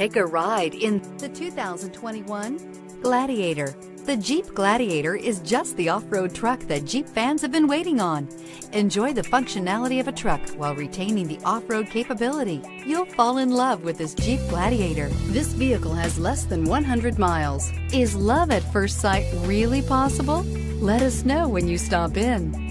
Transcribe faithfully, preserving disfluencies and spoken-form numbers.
Take a ride in the two thousand twenty-one Gladiator. The Jeep Gladiator is just the off-road truck that Jeep fans have been waiting on. Enjoy the functionality of a truck while retaining the off-road capability. You'll fall in love with this Jeep Gladiator. This vehicle has less than one hundred miles. Is love at first sight really possible? Let us know when you stop in.